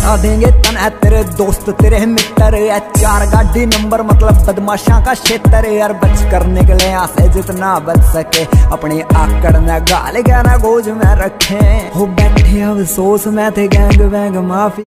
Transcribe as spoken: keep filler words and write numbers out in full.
बता देंगे तन है तेरे दोस्त तेरे मित्र या चार गाड़ी नंबर मतलब बदमाशा का क्षेत्र यार। बच कर निकले यहाँ से जितना बच सके, अपनी आकड़ में गाल गाना गोज में रखे। हो बैठे अफसोस में थे गैंग वैंग माफी।